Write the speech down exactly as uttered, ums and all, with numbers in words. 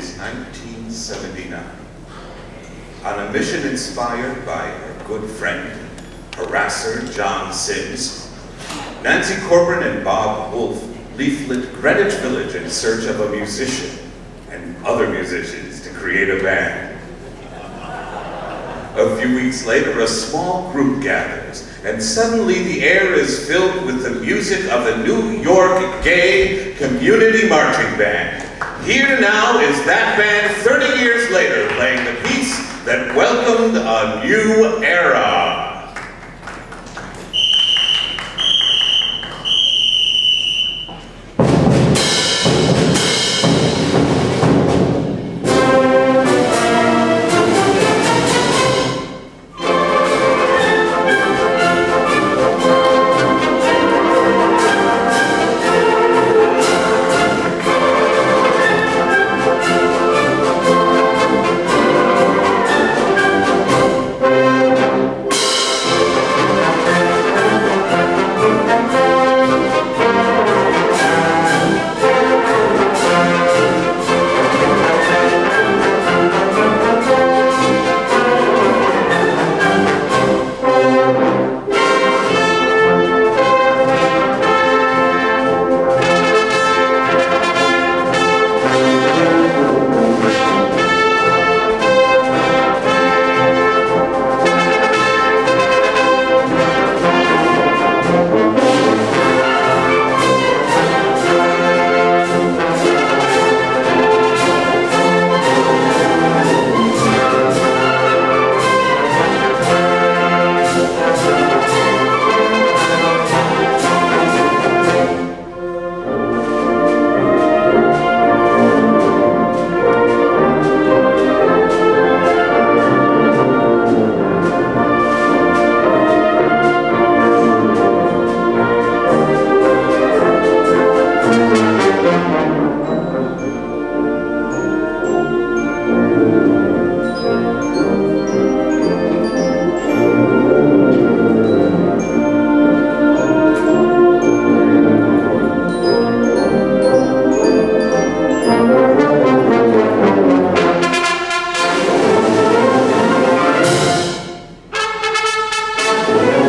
is nineteen seventy-nine. On a mission inspired by our good friend, harasser John Sims, Nancy Corcoran and Bob Wolfe leaflet Greenwich Village in search of a musician and other musicians to create a band. A few weeks later, a small group gathers, and suddenly the air is filled with the music of the New York Gay Community Marching Band. Here now is that band thirty years later playing the piece that welcomed a new era. Yeah.